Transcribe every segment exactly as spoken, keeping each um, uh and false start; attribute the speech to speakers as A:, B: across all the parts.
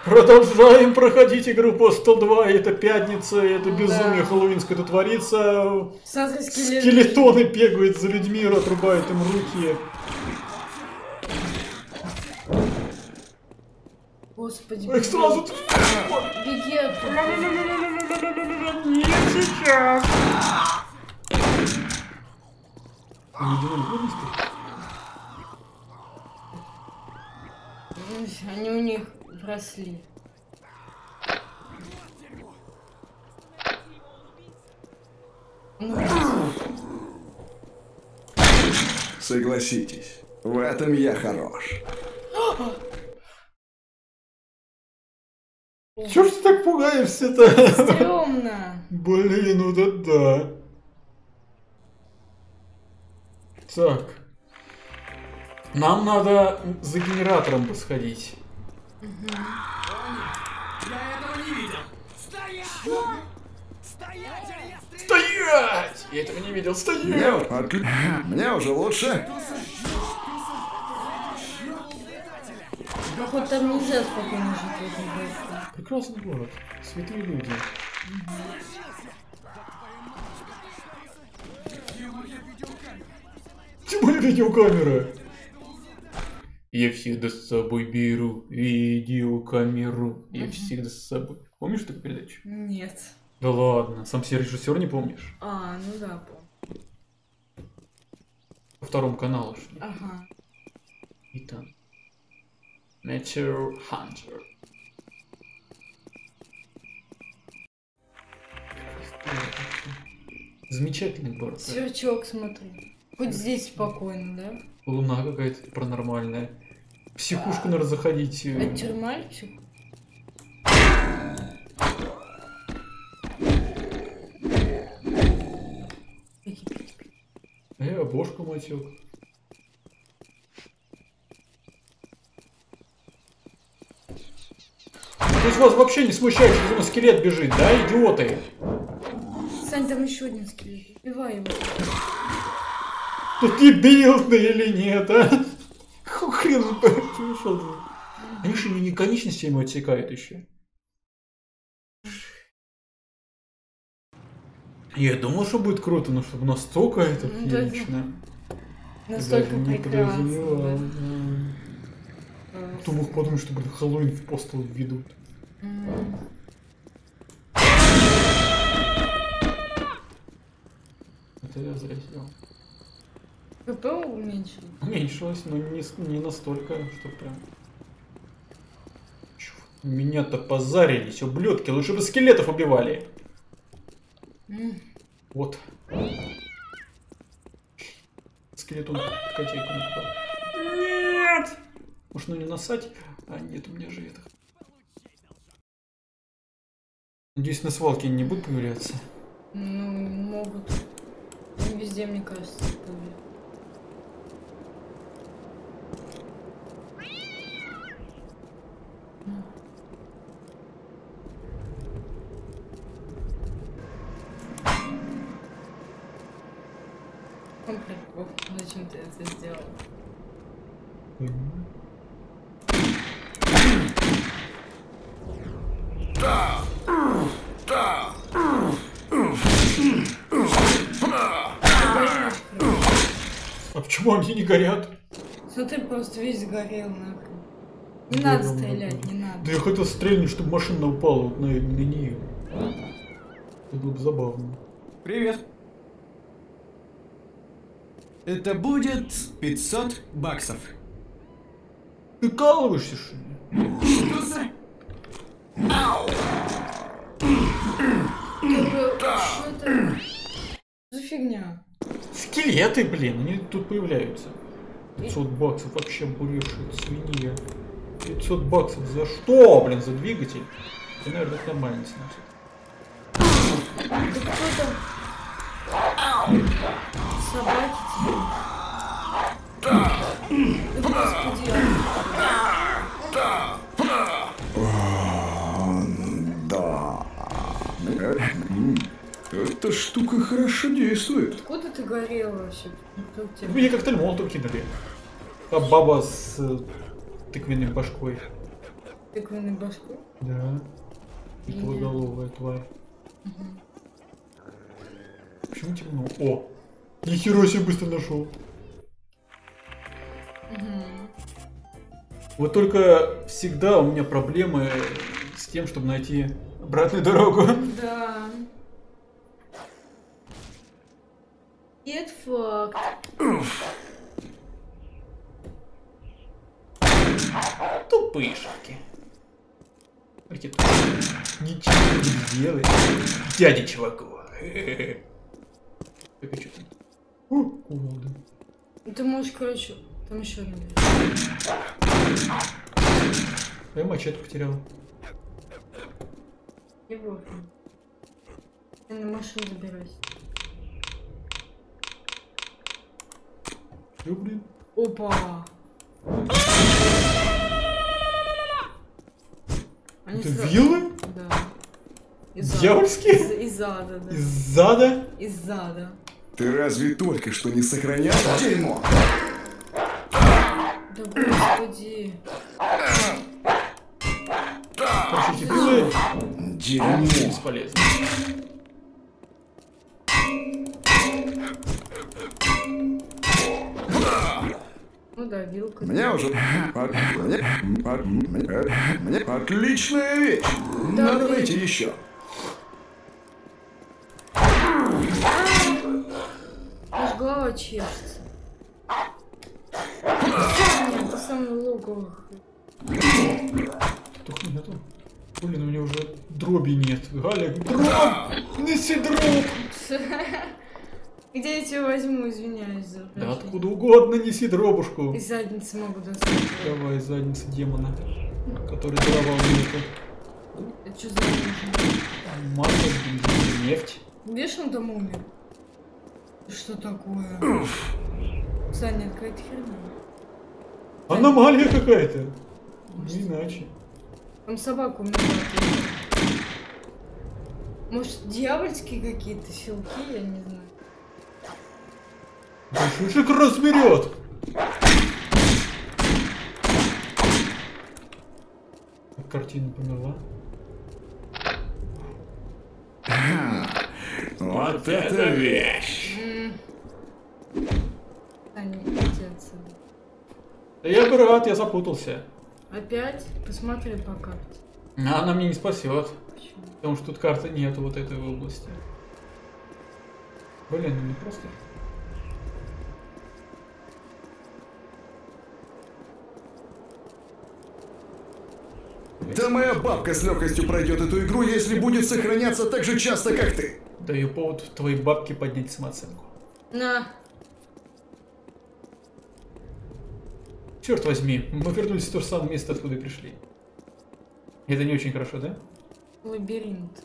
A: Продолжаем проходить игру по сто два. Это пятница, это безумие да. Хэллоуинское тут творится.
B: Смотри, скелет.
A: Скелетоны бегают за людьми, отрубают им руки.
B: Господи,
A: их сразу...
B: Беги оттуда.
A: Не сейчас.
B: Они у них росли.
C: Согласитесь, в этом я хорош.
A: Чё ж ты так пугаешься-то?
B: Стрёмно.
A: Блин, ну да-да. Так. Нам надо за генератором бы сходить.
B: Угу.
D: Я этого не видел. Стоять! Стоять!
A: Стоять! Я этого не видел. Стоять!
C: Мне, от... Мне уже лучше.
B: Походу там нельзя спокойно жить в этом городе.
A: Прекрасный город. Святые люди. Тем более видеокамера. Я всегда с собой беру видеокамеру. Я всегда с собой. Помнишь такую передачу?
B: Нет.
A: Да ладно, сам себе режиссер не помнишь?
B: А, ну да, помню.
A: По второму каналу шли.
B: Ага.
A: И там. Meteor Hunter. Замечательный город.
B: Сверчок, смотри. Хоть здесь спокойно, да?
A: Луна какая-то паранормальная. Психушку надо заходить.
B: А тюрьмальчик?
A: Э, обложка матек. То есть вас вообще не смущает, что за скелет бежит, да, идиоты?
B: Сань, там еще один скелет. Убивай его.
A: Тут ты бил ты или нет, а? Хрен пришел. Они же не конечности ему отсекают еще. Я думал, что будет круто, но чтобы настолько это
B: ну,
A: феерично.
B: Настолько прекрасно.
A: Да. Кто мог подумать, что блин, Хэллоуин в постел введут.
B: Mm.
A: Это я зря сделал.
B: ХП уменьшилось?
A: Уменьшилось, но не, не настолько, что прям... Меня-то позарились, ублюдки, лучше бы скелетов убивали.
B: Mm.
A: Вот. Скелетон котейку напал. Нет! Может, ну не насать? А нет, у меня же это... Надеюсь, на свалке не будут появляться?
B: Ну, могут. Не везде, мне кажется, появляются. Прикол. Зачем ты это сделал?
A: Mm-hmm. А почему они не горят?
B: Смотри, просто весь сгорел нахрен. Не да, надо стрелять, надо. не надо.
A: Да я хотел стрельнуть, чтобы машина упала вот на, на нее. Это было бы забавно.
D: Привет. Это будет пятьсот баксов.
A: Ты калываешься, что ли?
D: Что за... Ау!
B: Что это за фигня?
A: Скелеты, блин, они тут появляются. пятьсот баксов вообще бурешит, свинья. пятьсот баксов за что, блин, за двигатель? Это, наверное, нормально сносит.
B: Да кто там? Собаки тебе. Да господи.
C: Да. Эта штука хорошо действует.
B: Откуда ты горел вообще?
A: Мне коктейль молотов кинули. А баба с тыквенной башкой.
B: Тыквенную башку?
A: Да. И
B: Нет.
A: двуголовая тварь.
B: Угу.
A: Почему темно? О! Нихера себе быстро нашел.
B: Угу.
A: Вот только всегда у меня проблемы с тем, чтобы найти обратную дорогу.
B: Да. Нет факт.
A: Тупые шапки. Ничего не сделай. Дядя чуваку. Так, а что там? О, кувалда.
B: Ты можешь, короче, там еще одна.
A: Я мачете потерял.
B: И вот. Я на машину забираюсь.
A: Ё, блин.
B: Опа! Они
A: Это
B: сра-
A: виллы?
B: Да. Из зада.
A: Дьявольские?
B: Из, из зада, да.
A: Из зада?
B: Из зада.
C: Ты разве только что не сохранял дерьмо?
B: Да господи.
A: Короче, эти виллы
C: Дерьмо.
A: бесполезны.
B: Ну да, вилка.
C: Мне уже... От- Мне... от- Мне... Мне... Отличная вещь. Надо найти еще.
B: Аж голова чешется. Нет, это самое логово.
A: Только нету. Блин, у меня уже дроби нет. Галя, дроб! Неси дроб!
B: Где я тебя возьму, извиняюсь за
A: Да
B: обращение.
A: откуда угодно неси дробушку.
B: Из задницы могу достать.
A: Давай из задницы демона, который даровал мне это.
B: Это что за оружие?
A: Масло, бензин, нефть.
B: Видишь, он там умер? Что такое? Саня, какая-то херня.
A: Аномалия какая-то. Не иначе.
B: Там собака умерла. Может, дьявольские какие-то силки, я не знаю.
A: Да шишек разберет. Картина померла.
C: Вот это вещь.
B: М. Саня, иди отсюда.
A: Да я бы рад, я запутался.
B: Опять? Посмотри по карте.
A: А она мне не спасет.
B: Почему?
A: Потому что тут карты нету вот этой области. Блин, ну не просто.
C: Да моя бабка с легкостью пройдет эту игру, если будет сохраняться так же часто, как ты.
A: Даю повод твоей бабке поднять самооценку.
B: На.
A: Черт возьми, мы вернулись в то же самое место, откуда и пришли. Это не очень хорошо, да?
B: Лабиринт.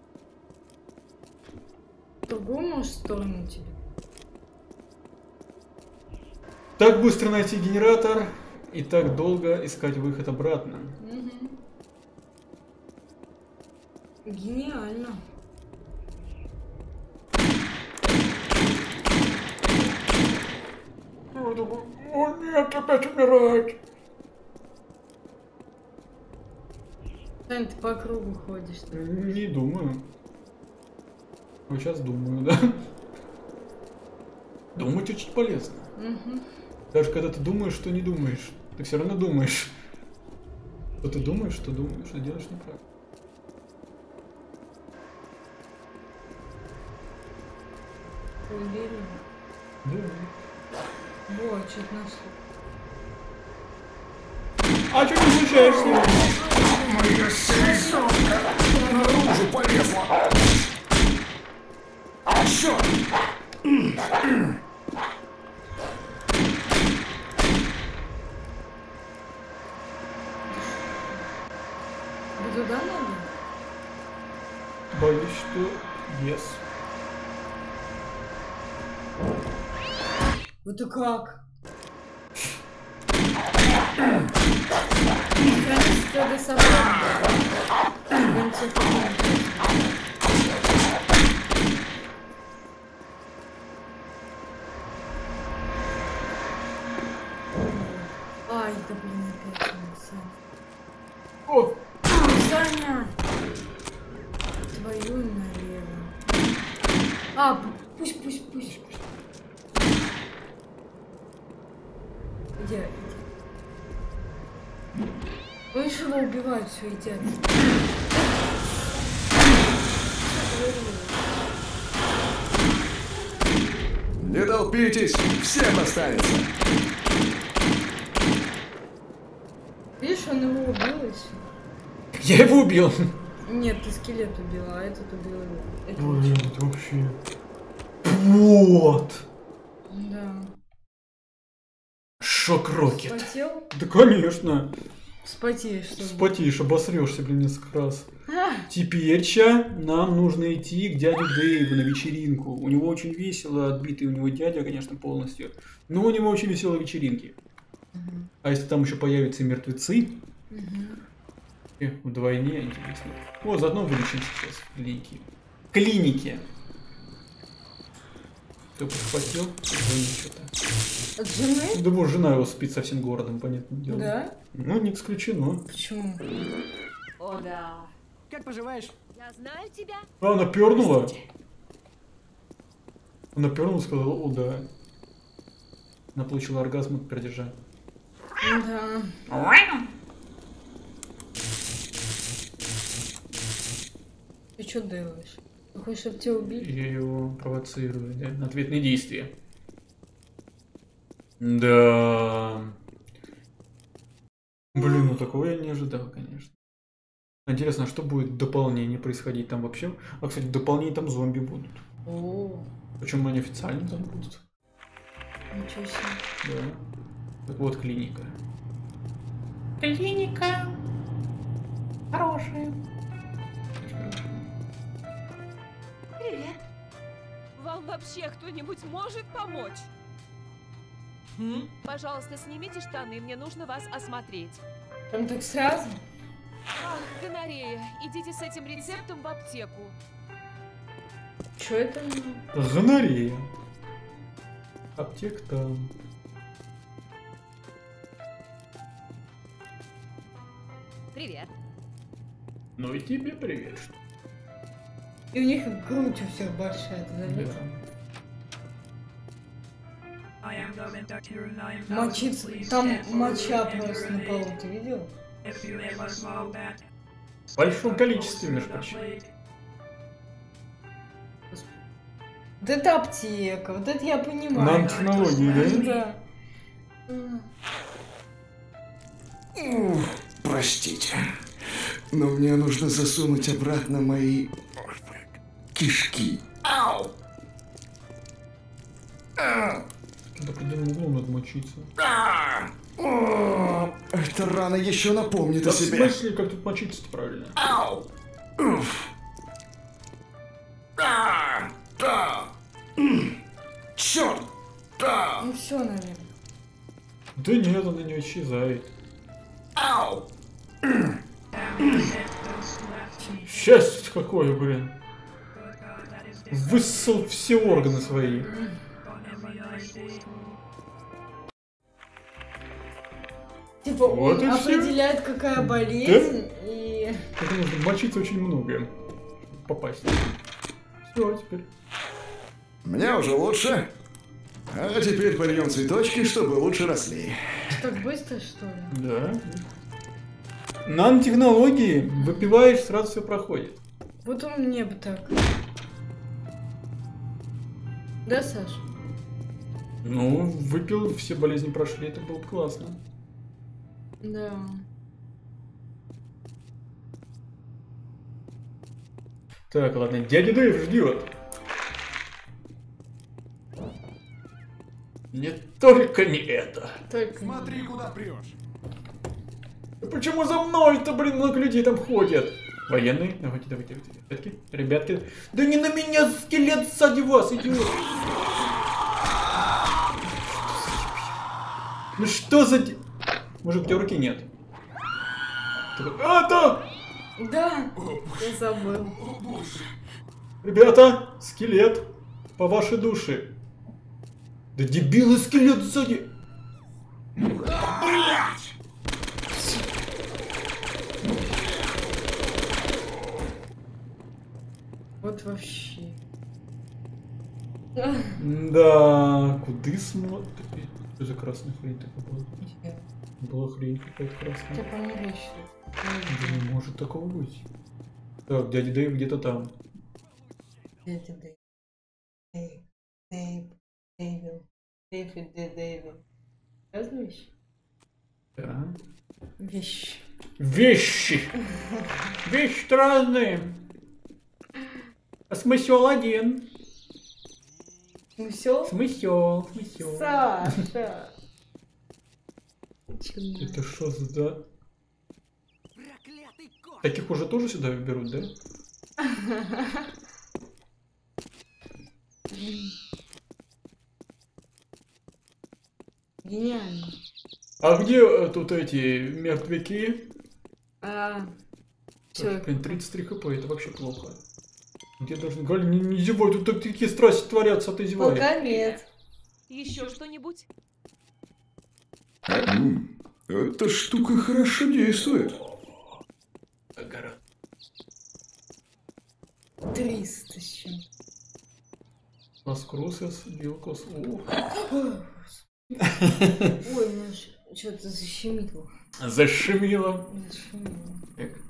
B: В другую, может, сторону тебе?
A: Так быстро найти генератор и так долго искать выход обратно.
B: Угу. Гениально.
A: О нет, опять умирать.
B: Сань, ты по кругу ходишь.
A: Не думаю. Вот сейчас думаю, да. Думать очень полезно.
B: Угу.
A: Даже когда ты думаешь, что не думаешь, ты все равно думаешь. Что ты думаешь, что думаешь, что делаешь неправильно.
B: Уверен.
A: Да.
B: Вот, что-то нашли.
A: А что не случаешься?
C: Моя селезенка наружу полезла. Черт!
B: Да туда надо?
A: Боюсь, что yes.
B: Это как? Хранить стадо собак. Вон те какие-то. Ай, да блин, опять не Сань. На! Твою налево. А, пусть, пусть, пусть. Где? Он же его убивают, все едят.
C: Не толпитесь, всем останется.
B: Видишь, он его убил и всё.
A: Я его убил.
B: Нет, ты скелет убил, а этот убил его. Это
A: Блин, это вообще... Вот.
B: Да.
A: Шок-рокет.
B: Вспотел?
A: Да, конечно.
B: Вспотеешь, что ли?
A: Вспотеешь, обосрешься, блин, несколько раз.
B: А,
A: Теперь ча, нам нужно идти к дяде Дэйву на вечеринку. У него очень весело, отбитый у него дядя, конечно, полностью. Но у него очень веселые вечеринки.
B: Мгм.
A: А если там еще появятся мертвецы,
B: Мгм.
A: э, вдвойне интересно. О, заодно вылечим сейчас в клинике. Клинике. Кто подхватил? Звони что-то.
B: От жены?
A: Да вот жена его спит со всем городом, понятное дело.
B: Да?
A: Ну, не исключено.
B: Почему?
E: О, да.
D: Как поживаешь?
E: Я знаю тебя.
A: А, она пернула? Она пернула и сказала, о, да. Она получила оргазм от пердежа.
B: Да. Ты что делаешь? Ты хочешь, чтобы тебя убили?
A: Я его провоцирую, да? На ответные действия. Да. Блин, ну такого я не ожидал, конечно. Интересно, а что будет в дополнении происходить там вообще? А, кстати, в дополнении там зомби будут.
B: О,
A: Причем они официально там будут.
B: ничего себе.
A: Да. Так вот клиника.
F: Клиника. Хорошая.
E: Привет. Вам вообще кто-нибудь может помочь?
D: М?
E: Пожалуйста, снимите штаны, мне нужно вас осмотреть.
B: Там так сразу?
E: Ах, гонорея, идите с этим рецептом в аптеку.
B: Что это?
A: Гонорея. Аптек там.
E: Привет.
A: Ну и тебе привет, что
B: И у них грудь у всех большая, ты заметил? Мочиться. Там моча просто на полу, ты видел?
A: В большом количестве, между прочим.
B: Вот это аптека, вот это я понимаю.
A: Нанотехнологии, да?
B: Да.
C: Ух, простите, но мне нужно засунуть обратно мои кишки. Ау! А!
A: До определенного углу надо мочиться.
C: А! О, эта рана еще напомнит
A: Да
C: о
A: в
C: себе.
A: смысле, как тут мочиться-то правильно?
C: Ау! Уф. А! Да! М. Черт! Да!
B: Ну все, наверное.
A: Да нет, она не исчезает.
C: Ау!
A: Счастье какое, блин. Высосал все органы свои.
B: Типа
A: Вот
B: он
A: и всё.
B: определяет, какая болезнь, и...
A: Это нужно мочиться очень много. чтобы Попасть. Все, теперь.
C: Мне уже лучше. А теперь польем цветочки, чтобы лучше росли.
B: Так быстро, что ли?
A: Да. Нанотехнологии. Выпиваешь, сразу все проходит.
B: Вот он мне бы так. Да, Саш?
A: Ну, выпил, все болезни прошли, это было бы классно.
B: Да.
A: Так, ладно, дядя Дэйв ждет. Не только не это.
B: Только...
D: Смотри, куда прешь.
A: Почему за мной-то, блин, много людей там ходят? Военные? Давайте, давайте, давайте. Ребятки, ребятки. Да не на меня, скелет сзади вас, идиот. Ну что за... де- Мужик, у тебя руки нет. Такой, а, да!
B: Да, я забыл.
A: Ребята, скелет по вашей душе. Да дебилы, скелет сзади.
B: Вот вообще.
A: Да, куды смотри? Что за красная хрень такая была? Была хрень какая-то
B: Тебя
A: красная.
B: померещит.
A: Да не может такого быть. Так, дядя Дэйв где-то там.
B: Дядя Дэйв. Дэйв. Дэйв. Дэйвил. Дэйв и Дэ Дэйвил. Разные вещи?
A: Да.
B: Вещи.
A: Вещи! Вещи разные. А смысл один.
B: Смысл?
A: Смысл, смысл.
B: Саша. Чудно.
A: Это что за...
D: Проклятый кот!
A: Таких уже тоже сюда берут, да?
B: Гениально.
A: А где э, тут эти мертвяки?
B: А,
A: Так,
B: чё?
A: блин, тридцать три хп, это вообще плохо. Где должны... Галя, не, не зевай, тут так- такие страсти творятся, а ты зеваешь.
B: Пока нет.
E: Еще что-нибудь?
C: М, Эта штука хорошо действует.
A: Гора.
B: Триста с чем.
A: Ласкрусес, Вилкос. О.
B: Ой, ну что-то защемило.
A: Зашумело.
B: Защемило.
A: Так.